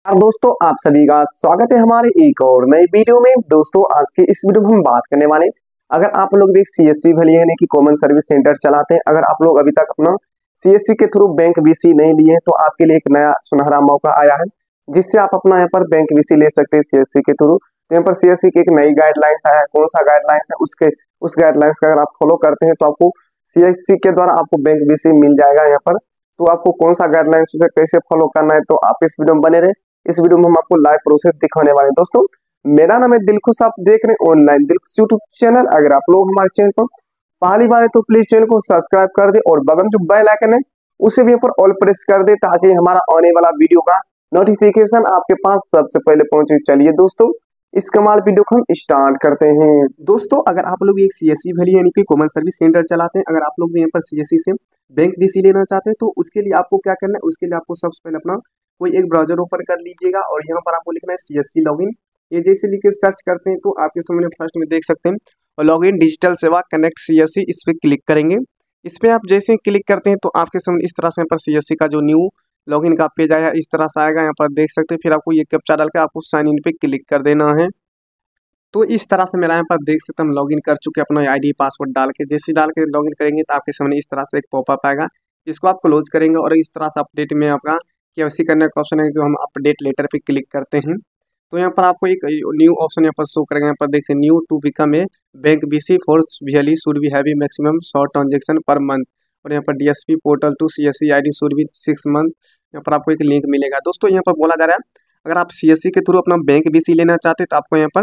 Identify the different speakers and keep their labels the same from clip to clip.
Speaker 1: दोस्तों आप सभी का स्वागत है हमारे एक और नई वीडियो में। दोस्तों आज की इस वीडियो में हम बात करने वाले, अगर आप लोग भी सीएससी भले यानी कि कॉमन सर्विस सेंटर चलाते हैं, अगर आप लोग अभी तक अपना सीएससी के थ्रू बैंक बीसी नहीं लिए हैं तो आपके लिए एक नया सुनहरा मौका आया है, जिससे आप अपना यहाँ पर बैंक बीसी ले सकते हैं सीएससी के थ्रू। तो यहाँ पर सीएससी की एक नई गाइडलाइंस आया है, कौन सा गाइडलाइंस है उस गाइडलाइंस का अगर आप फॉलो करते हैं तो आपको सीएससी के द्वारा आपको बैंक बीसी मिल जाएगा यहाँ पर। तो आपको कौन सा गाइडलाइंस उसे कैसे फॉलो करना है, तो आप इस वीडियो में बने रहे। इस वीडियो में हम आपको लाइव प्रोसेस दिखाने वाले हैं। दोस्तों मेरा नाम है दिलखुश, आप देख रहे हैं ऑनलाइन दिलखुश यूट्यूब चैनल। अगर आप लोग हमारे चैनल पर पहली बार है तो प्लीज चैनल को सब्सक्राइब कर दे और बगल में जो बेल आइकन है उसे भी यहाँ पर ऑल प्रेस कर दे, ताकि हमारा आने वाला वीडियो का नोटिफिकेशन आपके पास सबसे पहले पहुंचे। चलिए दोस्तों इस कमाल वीडियो को हम स्टार्ट करते हैं। दोस्तों अगर आप लोग एक सीएससी वैली यानी कि कॉमन सर्विस सेंटर चलाते हैं, अगर आप लोग भी यहाँ पर सीएससी से बैंक बीसी लेना चाहते हैं तो उसके लिए आपको क्या करना है, उसके लिए आपको सबसे पहले अपना कोई एक ब्राउजर ओपन कर लीजिएगा और यहाँ पर आपको लिखना है सीएससी लॉगिन। ये जैसे लिख के सर्च करते हैं तो आपके सामने फर्स्ट में देख सकते हैं और login digital Seva connect CSC, इस पर क्लिक करेंगे। इस पर आप जैसे क्लिक करते हैं तो आपके सामने इस तरह से यहाँ पर सीएससी का जो न्यू लॉगिन का पेज आया इस तरह से आएगा। यहाँ पर देख सकते हैं, फिर आपको ये कैप्चा डाल के आपको साइन इन पे क्लिक कर देना है। तो इस तरह से मेरा यहाँ पर देख सकते हैं हम लॉगिन कर चुके हैं अपना आईडी पासवर्ड डाल के। जैसे डाल के लॉगिन करेंगे तो आपके सामने इस तरह से एक पॉपअप आएगा, इसको आप क्लोज करेंगे और इस तरह से अपडेट में आपका केवाईसी करने का ऑप्शन है जो हम अपडेट लेटर पे क्लिक करते हैं। तो यहाँ पर आपको एक न्यू ऑप्शन यहाँ पर शो करेंगे। यहाँ पर देखिए new to become a bank BC for VLE should be heavy maximum short transaction per month, और यहाँ पर DSP portal to CSC ID should be 6 month. यहाँ पर आपको एक लिंक मिलेगा। दोस्तों यहाँ पर बोला जा रहा है अगर आप सीएससी के थ्रू अपना बैंक बीसी लेना चाहते हैं तो आपको यहाँ पर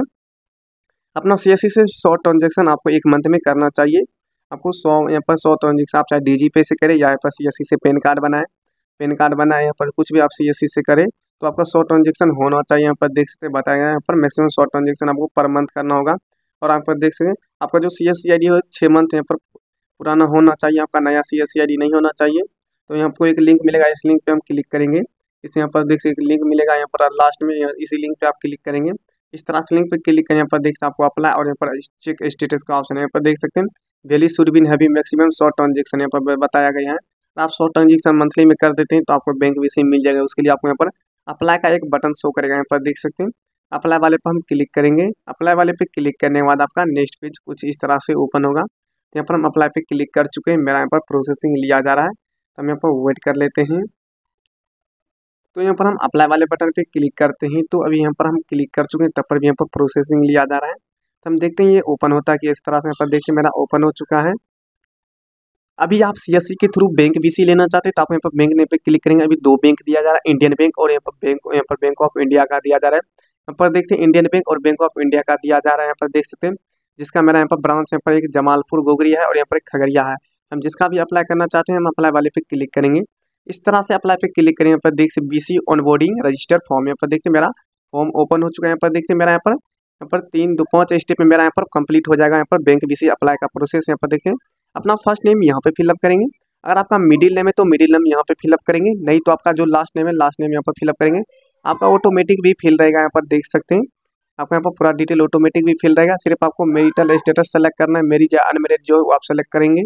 Speaker 1: अपना सीएससी से 100 ट्रांजेक्शन आपको एक मंथ में करना चाहिए। आपको 100 यहाँ पर 100 ट्रांजेक्शन आप चाहे डीजी पे से करें या यहाँ पर सीएससी से पैन कार्ड बनाए यहाँ पर कुछ भी आप सीएससी से करें तो आपका 100 ट्रांजेक्शन होना चाहिए। यहाँ पर देख सकते बताया गया है यहाँ पर मैक्सिमम 100 ट्रांजेक्शन आपको पर मंथ करना होगा। और यहाँ पर देख सकते आपका जो सीएससी आईडी हो 6 मंथ यहाँ पर पुराना होना चाहिए, आपका नया सीएससी आईडी नहीं होना चाहिए। तो यहाँ आपको एक लिंक मिलेगा, इस लिंक पे हम क्लिक करेंगे। इस यहाँ पर देख सकते लिंक मिलेगा, यहाँ पर लास्ट में इसी लिंक पे आप क्लिक करेंगे। इस तरह से लिंक पे क्लिक करें, यहाँ पर देखते हैं आपको अप्लाई और यहाँ पर चेक स्टेटस का ऑप्शन है। यहाँ पर देख सकते हैं valley should be heavy maximum 100 transaction यहाँ पर बताया गया है। आप 100 ट्रांजेक्शन मंथली में कर देते हैं तो आपको बैंक बीसी मिल जाएगा। उसके लिए आपको यहाँ पर अप्लाई का एक बटन शो करेगा, यहाँ पर देख सकते हैं अप्लाई वाले पर हम क्लिक करेंगे। अप्लाई वाले पे क्लिक करने के बाद आपका नेक्स्ट पेज कुछ इस तरह से ओपन होगा। यहाँ पर हम अप्लाई पे क्लिक कर चुके हैं, मेरा यहाँ पर प्रोसेसिंग लिया जा रहा है तो हम यहाँ पर वेट कर लेते हैं। तो यहाँ पर हम अप्लाई वाले बटन पे क्लिक करते हैं तो अभी यहाँ पर हम क्लिक कर चुके हैं, तब पर भी यहाँ पर प्रोसेसिंग लिया जा रहा है। तो हम देखते हैं ये ओपन होता है कि इस तरह से। यहाँ पर देखिए मेरा ओपन हो चुका है। अभी आप सीएससी के थ्रू बैंक बीसी लेना चाहते हैं तो आप यहाँ पर बैंक ने पे क्लिक करेंगे। अभी 2 बैंक दिया जा रहा है, इंडियन बैंक और यहाँ पर बैंक ऑफ इंडिया का दिया जा रहा है। यहाँ पर देखते हैं इंडियन बैंक और बैंक ऑफ इंडिया का दिया जा रहा है। यहाँ पर देख सकते हैं जिसका मेरा यहाँ पर ब्रांच यहाँ पर एक जमालपुर गोगरिया है और यहाँ पर एक खगड़िया है। हम जिसका भी अप्लाई करना चाहते हैं हम अप्लाई वाले पे क्लिक करेंगे। इस तरह से अप्लाई पे क्लिक करें। यहाँ पर देखिए बीसी ऑनबोर्डिंग रजिस्टर फॉर्म, यहाँ पर देखिए मेरा फॉर्म ओपन हो चुका है। यहाँ पर देखिए मेरा यहाँ पर 3-5 स्टेप में मेरा यहाँ पर कंप्लीट हो जाएगा। यहाँ पर बैंक बीसी अप्लाई का प्रोसेस। यहाँ पर देखिए अपना फर्स्ट नेम यहाँ पे फिलअप करेंगे, अगर आपका मिडिल नेम है तो मिडिल नेम यहाँ पे फिलअप करेंगे, नहीं तो आपका जो लास्ट नेम है लास्ट नेम यहाँ पर फिलअप करेंगे। आपका ऑटोमेटिक भी फिल रहेगा, यहाँ पर देख सकते हैं आपको यहाँ पर पूरा डिटेल ऑटोमेटिक भी फिल रहेगा। सिर्फ आपको मैरिटल स्टेटस सेलेक्ट करना है, मैरिज या अनमैरिड जो है वो आप सेलेक्ट करेंगे।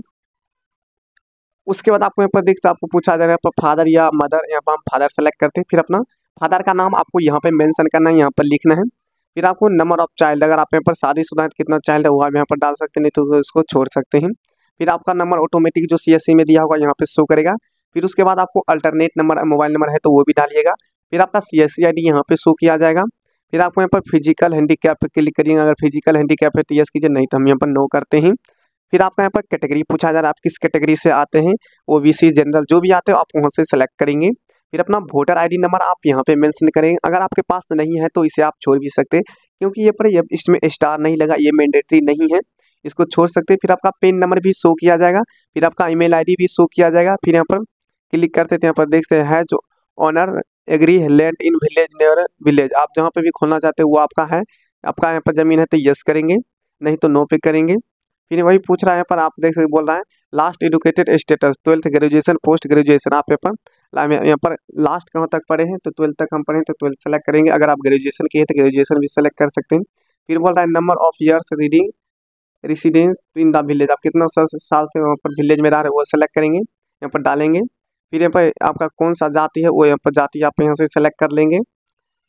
Speaker 1: उसके बाद आपको यहाँ पर देखते आपको पूछा जा रहा है यहाँ पर फादर या मदर, यहाँ पर हम फादर सेलेक्ट करते हैं। फिर अपना फादर का नाम आपको यहाँ पे मेंशन करना है, यहाँ पर लिखना है। फिर आपको नंबर ऑफ चाइल्ड, अगर आप यहाँ पर शादीशुदा है कितना चाइल्ड है वो आप यहाँ पर डाल सकते हैं, नहीं तो उसको छोड़ सकते हैं। फिर आपका नंबर ऑटोमेटिक जो सीएससी में दिया होगा यहाँ पे शो करेगा। फिर उसके बाद आपको अल्टरनेट नंबर मोबाइल नंबर है तो वो भी डालिएगा। फिर आपका सीएससी आईडी यहाँ पे शो किया जाएगा। फिर आपको यहाँ पर फिजिकल हैंडीकैप पे क्लिक करिएगा, अगर फिजिकल हैंडीकैप है तो यस कीजिए, नहीं तो हम यहाँ पर नो करते हैं। फिर आपका यहाँ पर कैटेगरी पूछा जा रहा है आप किस कैटेगरी से आते हैं, ओबीसी जनरल जो भी आते हो आप वहाँ से सेलेक्ट करेंगे। फिर अपना वोटर आईडी नंबर आप यहाँ पे मेंशन करेंगे, अगर आपके पास नहीं है तो इसे आप छोड़ भी सकते हैं क्योंकि ये इसमें स्टार नहीं लगा, ये मैंडेटरी नहीं है, इसको छोड़ सकते हैं। फिर आपका पेन नंबर भी शो किया जाएगा, फिर आपका ईमेल आईडी भी शो किया जाएगा। फिर यहाँ पर क्लिक करते थे, यहाँ पर देखते हैं जो owner agri land in village near village, आप जहाँ पे भी खोलना चाहते हैं वो आपका है, आपका यहाँ पर ज़मीन है तो यस करेंगे, नहीं तो नो पे करेंगे। फिर वही पूछ रहा है यहाँ पर आप देख सकते बोल रहा है last educated status 12th graduation post graduation, आप यहाँ पर लास्ट कहाँ तक पढ़े हैं तो 12th तक हम पढ़े तो 12th सेलेक्ट करेंगे, अगर आप ग्रेजुएशन किए तो ग्रेजुएशन भी सेलेक्ट कर सकते हैं। फिर बोल रहा है number of years reading residence in the village, आप कितना साल से वहाँ पर विलेज में रह रहे हो वो सेलेक्ट करेंगे, यहाँ पर डालेंगे। फिर यहाँ पर आपका कौन सा जाति है वो यहाँ पर जाति आप यहाँ से सेलेक्ट कर लेंगे।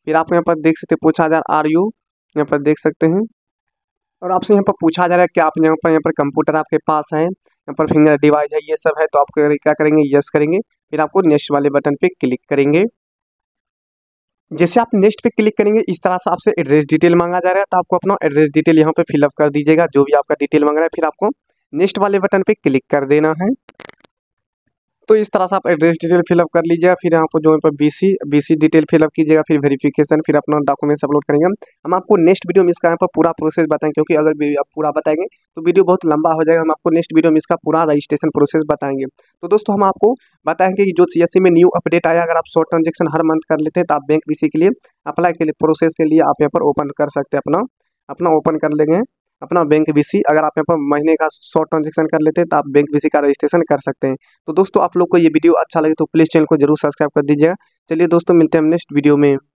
Speaker 1: फिर आप यहाँ पर देख सकते हैं पूछा जा रहा आर यू, यहाँ पर देख सकते हैं। और आपसे यहाँ पर पूछा जा रहा है कि आप यहाँ पर कंप्यूटर आपके पास है, यहाँ पर फिंगर डिवाइस है, ये सब है। तो आप क्या करेंगे, यस करेंगे। फिर आपको नेक्स्ट वाले बटन पे क्लिक करेंगे। जैसे आप नेक्स्ट पे क्लिक करेंगे इस तरह से आपसे एड्रेस डिटेल मांगा जा रहा है, तो आपको अपना एड्रेस डिटेल यहाँ पे फिलअप कर दीजिएगा, जो भी आपका डिटेल मांग रहा है। फिर आपको नेक्स्ट वाले बटन पे क्लिक कर देना है। तो इस तरह से आप एड्रेस डिटेल फिलअप कर लीजिएगा। फिर यहाँ पर जो यहाँ पर बीसी डिटेल फिलअप कीजिएगा, फिर वेरिफिकेशन, फिर अपना डॉक्यूमेंट्स अपलोड करेंगे। हम आपको नेक्स्ट वीडियो में इसका यहाँ पर पूरा प्रोसेस बताएंगे, क्योंकि अगर आप पूरा बताएंगे तो वीडियो बहुत लंबा हो जाएगा। हम आपको नेक्स्ट वीडियो में इसका पूरा रजिस्ट्रेशन प्रोसेस बताएंगे। तो दोस्तों हम आपको बताएंगे कि जो CSC में न्यू अपडेट आया, अगर आप शॉर्ट ट्रांजेक्शन हर मंथ कर लेते हैं तो आप बैंक BC के लिए अप्लाई के लिए प्रोसेस के लिए आप यहाँ पर ओपन कर सकते हैं, अपना ओपन कर लेंगे अपना बैंक BC। अगर आप यहाँ पर महीने का शॉर्ट ट्रांजेक्शन कर लेते हैं तो आप बैंक BC का रजिस्ट्रेशन कर सकते हैं। तो दोस्तों आप लोग को ये वीडियो अच्छा लगे तो प्लीज़ चैनल को जरूर सब्सक्राइब कर दीजिएगा। चलिए दोस्तों मिलते हैं हम नेक्स्ट वीडियो में।